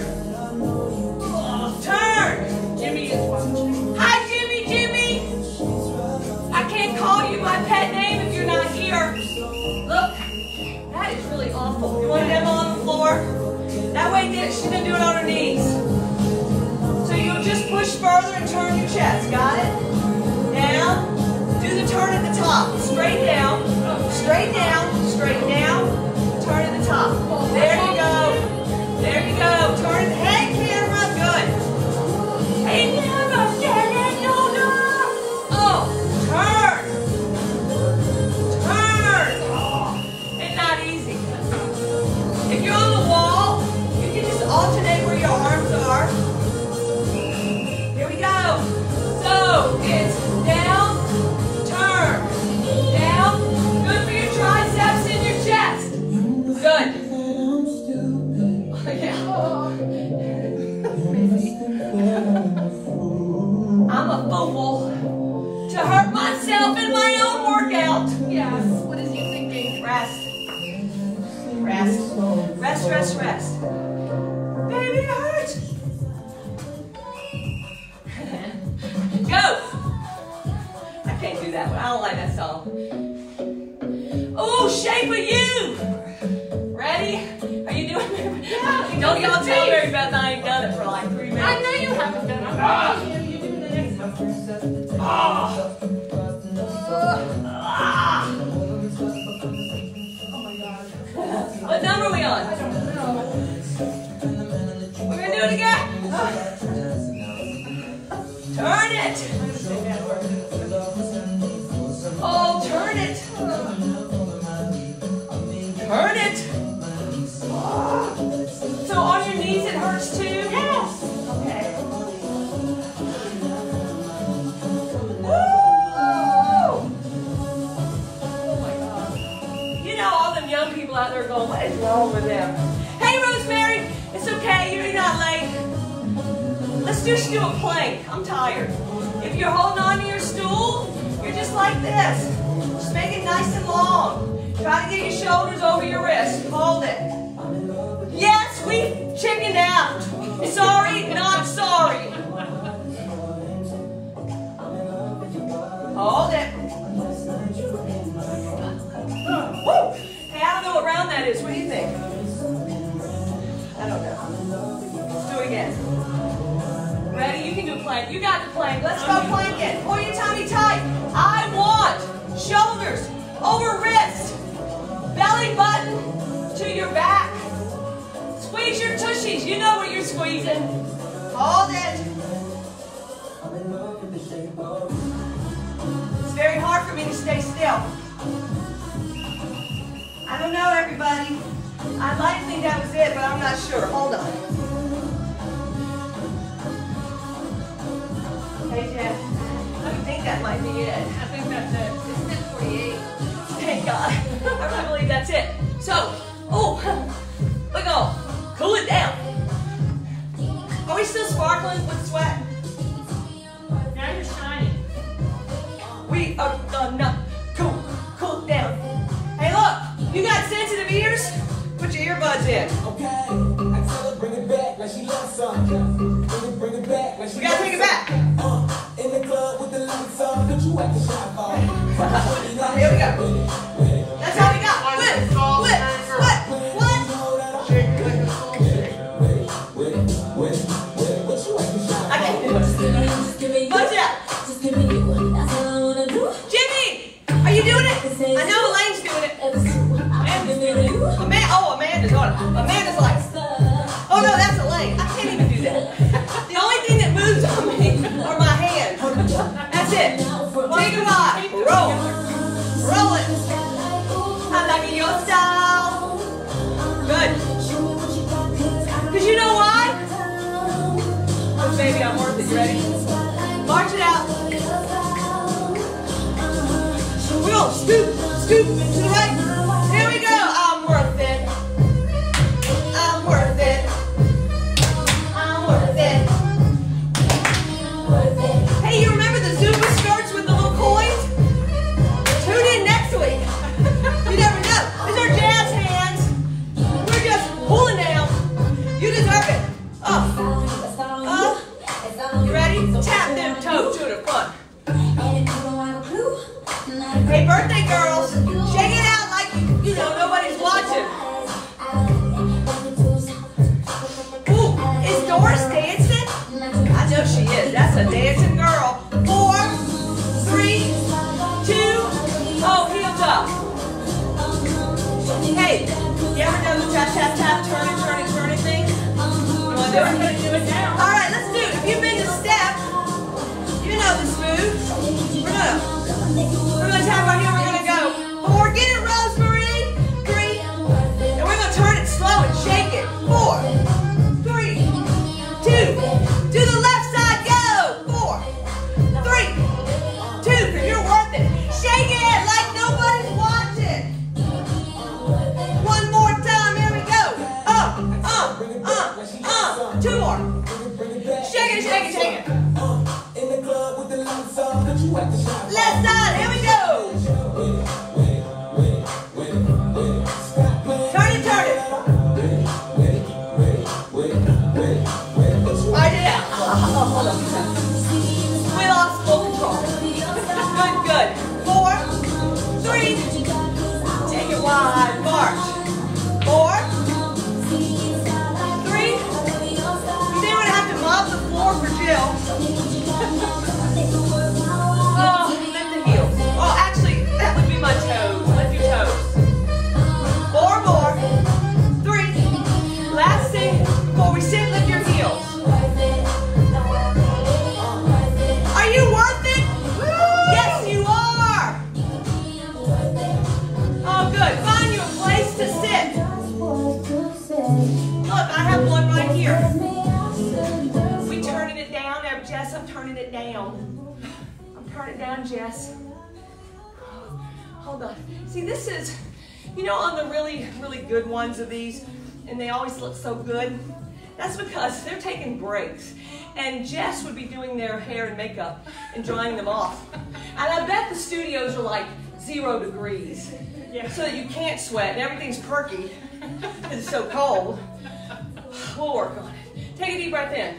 Turn. Jimmy is watching. Hi, Jimmy, Jimmy. I can't call you my pet name if you're not here. Look, that is really awful. You want a demo on the floor? That way it. She's going to do it on her knees. So you'll just push further and turn your chest. Got it? Down. Do the turn at the top. Straight down. Straight down. Straight down. Turn at the top. There you go. There you go. Turn it. Hey, camera. Good. Hey, never get it. No, no. Oh, turn. Turn. Oh, it's not easy. If you're on the wall, you can just alternate where your arms are. Here we go. So, it's down, turn, down. Good for your triceps and your chest. Good. I'm a fool to hurt myself in my own workout. Yes. What is he thinking? Rest. Rest. Rest, rest, rest. Baby, it hurts. Go. I can't do that one. I don't like that song. Oh, shape of you. Ready? Are you doing it? Yeah. Don't y'all tell Mary Beth I ain't done it for like three minutes. I know you haven't done it. Ah. You, you do the next one. Ah. Ah. Oh my God. What number are we on? I don't know. We're going to do it again. Turn it. Oh, turn it. Turn it. So on your knees it hurts too? Yes. Okay. Woo! Oh my God. You know all them young people out there going, what is wrong with them? Hey Rosemary, it's okay, you're not late. Let's just do a plank. I'm tired. If you're holding on to your stool, you're just like this. Just make it nice and long. Try to get your shoulders over your wrist. Hold it. Yes, we chickened out. Sorry, not sorry. Hold it. Woo! Hey, I don't know what round that is. What do you think? I don't know. Let's do it again. Ready? You can do a plank. You got the plank. Let's go planking. Pull your tummy tight. I want shoulders over wrist. Belly button to your back. Squeeze your tushies. You know what you're squeezing. Hold it. It's very hard for me to stay still. I don't know, everybody. I'd like to think that was it, but I'm not sure. Hold on. Hey, Jeff. I think that might be it. I think that's it. It's ten forty-eight. Thank God. I really believe that's it. So, oh, we're going to cool it down. Are we still sparkling with sweat? Now you're shining. We are gonna cool, cool it down. Hey, look, you got sensitive ears? Put your earbuds in. Okay, I tell her bring it back like she loves something. Bring it, bring it back like she We gotta take it back. Uh, in the club with the lights on, but you at the shop bar. Here we go. That's how we got. Whip, whip, whip, what? I can't do it. Punch it out. Jimmy, are you doing it? I know Elaine's doing it. Amanda's doing it. Amanda, oh, Amanda's on it. Amanda's like, oh no, that's Elaine. I can't even do that. The only thing that moves on me are my hands. That's it. Take a ride. Roll. Roll it. I like your style. Good. Because you know why? Oh, baby, I'm worth it. You ready? March it out. We're going to scoop, scoop to the right. Here we go. I'm worth it. I'm worth it. I'm worth it. Hey, you remember the Zumba skirts with the little coins? Tune in next week. You never know. These are jazz hands. We're just pulling down. You deserve it. Up. Up. You ready? Tap them toes to the front. Hey, birthday girls. Shake it do it. All right, let's do it. If you've been to step, you know this move. We're gonna, we're gonna tap right here. We're gonna go four. Get it, Rosemary. Three. And we're gonna turn it slow and shake it. Four, three, two. To the left side, go. Four, three, two. You're worth it. Shake it like nobody's watching. One more time. Here we go. Up, up, up, up. Two more. Shake it, shake it, shake it. Left side, here we go. Turn it, turn it. I did it. Oh, hold on. We lost full control. Good, good. Four, three. Take it wide. March. Four, three. You didn't want to have to mop the floor for Jill. Oh, lift the heels. Oh, actually, that would be my toes. Lift your toes. Four more. Three. Last thing before we sit, lift your heels. Are you worth it? Yes, you are. Oh, good. Find you a place to sit. Look, I have one right here. We turning it down. Now, Jess, I'm turning it down. Turn it down, Jess. Hold on. See, this is, you know, on the really, really good ones of these, and they always look so good. That's because they're taking breaks. And Jess would be doing their hair and makeup and drying them off. And I bet the studios are like zero degrees. Yeah. So that you can't sweat and everything's perky because it's so cold. We'll work on it. Take a deep breath in.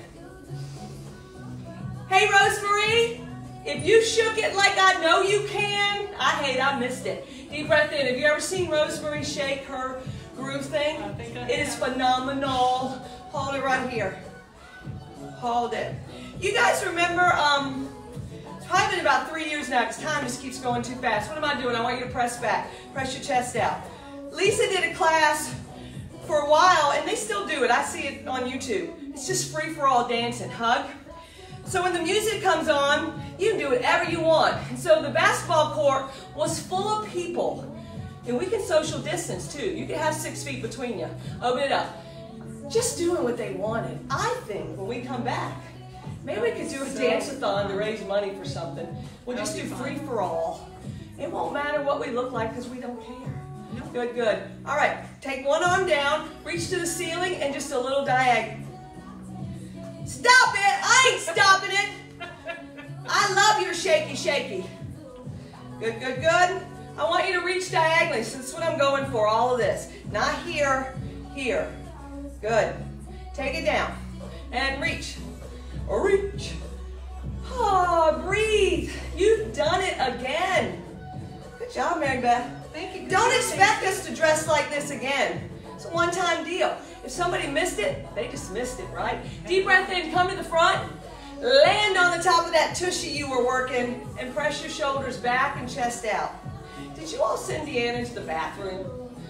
Hey, Rosemary. If you shook it like I know you can, I hate I missed it. Deep breath in. Have you ever seen Rosemary shake her groove thing? I think I It is phenomenal. Hold it right here. Hold it. You guys remember, um, it's probably been about three years now because time just keeps going too fast. What am I doing? I want you to press back. Press your chest out. Lisa did a class for a while, and they still do it. I see it on YouTube. It's just free-for-all dancing. Hug. So when the music comes on, you can do whatever you want. And so the basketball court was full of people. And we can social distance too. You can have six feet between you. Open it up. Just doing what they wanted. I think when we come back, maybe we could do a dance-a-thon to raise money for something. We'll just do free-for-all. It won't matter what we look like because we don't care. Good, good. All right, take one arm down, reach to the ceiling, and just a little diagonal. Stop it! I ain't stopping it! I love your shaky, shaky. Good, good, good. I want you to reach diagonally, so that's what I'm going for, all of this. Not here, here. Good. Take it down. And reach. Reach. Oh, breathe. You've done it again. Good job, Mary Beth. Thank you. Don't expect us to dress like this again. It's a one-time deal. If somebody missed it, they just missed it, right? Deep breath in, come to the front, land on the top of that tushy you were working, and press your shoulders back and chest out. Did you all send Deanna into the bathroom?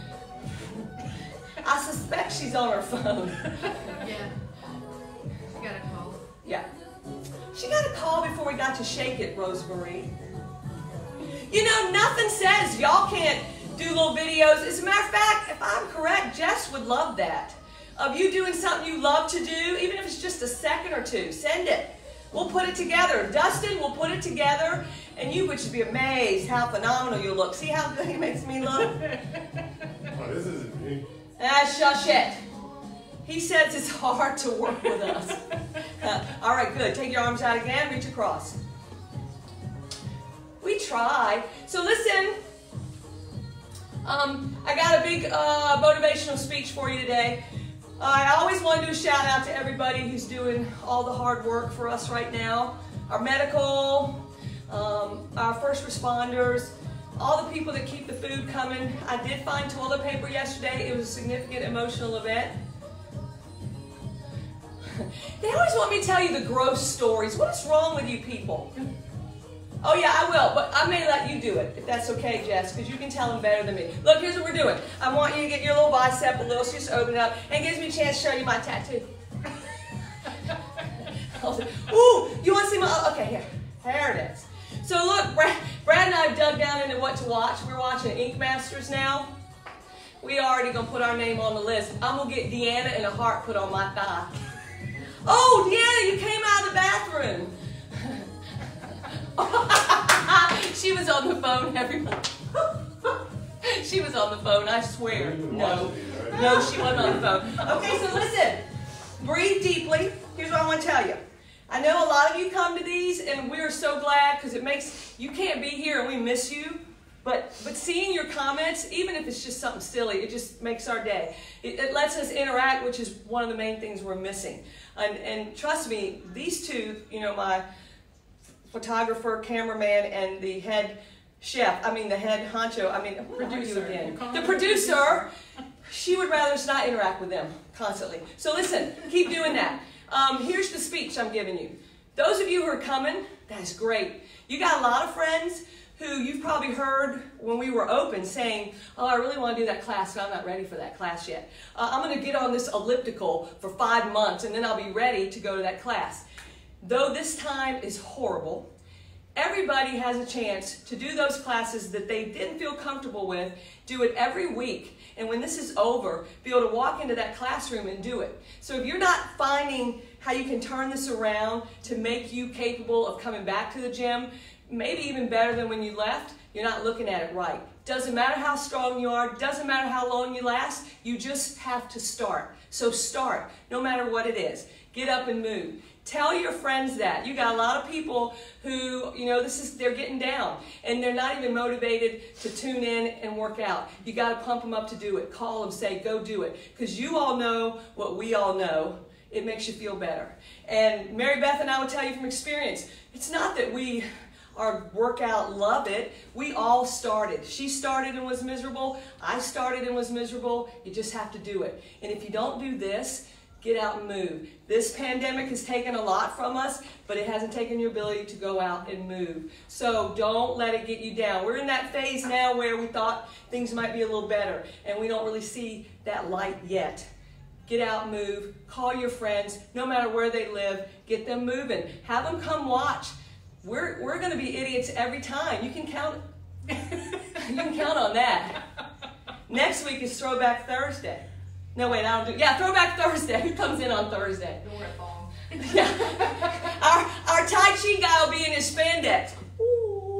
I suspect she's on her phone. Yeah. She got a call. Yeah. She got a call before we got to shake it, Rosemary. You know, nothing says y'all can't do little videos. As a matter of fact, if I'm correct, Jess would love that. Of you doing something you love to do, even if it's just a second or two, send it. We'll put it together. Dustin will put it together, and you would just be amazed how phenomenal you look. See how good he makes me look? Oh, this isn't me. Ah, shush it. He says it's hard to work with us. Uh, all right, good. Take your arms out again. Reach across. We try. So listen. Um, I got a big uh, motivational speech for you today. Uh, I always want to do a shout out to everybody who's doing all the hard work for us right now. Our medical, um, our first responders, all the people that keep the food coming. I did find toilet paper yesterday. It was a significant emotional event. They always want me to tell you the gross stories. What is wrong with you people? Oh yeah, I will, but I may let you do it, if that's okay, Jess, because you can tell them better than me. Look, here's what we're doing. I want you to get your little bicep a little, so just open it up, and it gives me a chance to show you my tattoo. Ooh, you want to see my, oh, okay, here. There it is. So look, Brad, Brad and I have dug down into what to watch. We're watching Ink Masters now. We already gonna put our name on the list. I'm gonna get Deanna and a heart put on my thigh. Oh, Deanna, you came out of the bathroom. She was on the phone, everybody. She was on the phone, I swear. No, no, she wasn't on the phone. Okay, so listen, breathe deeply. Here's what I want to tell you. I know a lot of you come to these, and we're so glad because it makes, you can't be here and we miss you. But, but seeing your comments, even if it's just something silly, it just makes our day. It, it lets us interact, which is one of the main things we're missing. And, and trust me, these two, you know, my photographer, cameraman, and the head chef, I mean the head honcho, I mean, what producer again? The producer, she would rather us not interact with them constantly. So listen, keep doing that. Um, here's the speech I'm giving you. Those of you who are coming, that's great. You got a lot of friends who you've probably heard when we were open saying, oh, I really want to do that class, but I'm not ready for that class yet. Uh, I'm going to get on this elliptical for five months, and then I'll be ready to go to that class. Though this time is horrible, everybody has a chance to do those classes that they didn't feel comfortable with, do it every week. And when this is over, be able to walk into that classroom and do it. So if you're not finding how you can turn this around to make you capable of coming back to the gym, maybe even better than when you left, you're not looking at it right. Doesn't matter how strong you are, doesn't matter how long you last, you just have to start. So start, no matter what it is. Get up and move. Tell your friends that. You got a lot of people who, you know, this is, they're getting down and they're not even motivated to tune in and work out. You got to pump them up to do it. Call them, say, go do it. Because you all know what we all know. It makes you feel better. And Mary Beth and I will tell you from experience, it's not that we our workout love it. We all started. She started and was miserable. I started and was miserable. You just have to do it. And if you don't do this, get out and move. This pandemic has taken a lot from us, but it hasn't taken your ability to go out and move. So don't let it get you down. We're in that phase now where we thought things might be a little better, and we don't really see that light yet. Get out, move, call your friends, no matter where they live, get them moving. Have them come watch. We're, we're going to be idiots every time. You can count, you can count on that. Next week is Throwback Thursday. No, wait, I don't do, yeah, Throwback Thursday. Who comes in on Thursday? Don't wear a thong. Yeah. Our, our Tai Chi guy will be in his spandex. Ooh,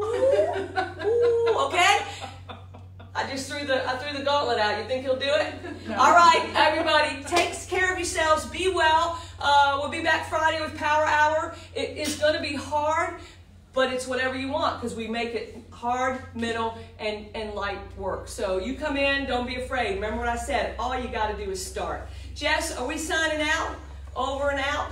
ooh, okay? I just threw the, I threw the gauntlet out. You think he'll do it? No. All right, everybody, take care of yourselves. Be well. Uh, we'll be back Friday with Power Hour. It is going to be hard, but it's whatever you want because we make it hard, middle, and, and light work. So you come in, don't be afraid. Remember what I said. All you got to do is start. Jess, are we signing out? Over and out?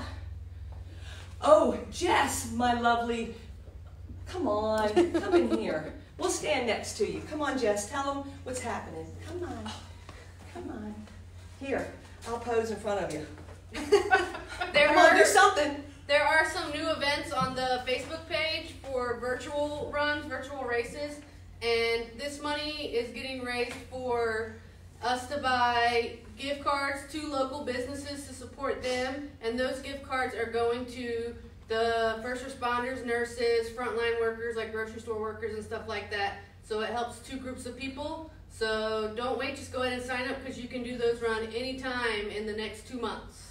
Oh, Jess, my lovely, come on, come in here. We'll stand next to you. Come on, Jess, tell them what's happening. Come on, come on. Here, I'll pose in front of you. There Come are, on, do something. There are some new events on the Facebook page for virtual runs, virtual races, and this money is getting raised for us to buy gift cards to local businesses to support them, and those gift cards are going to the first responders, nurses, frontline workers like grocery store workers and stuff like that. So it helps two groups of people. So don't wait, just go ahead and sign up because you can do those run anytime in the next two months.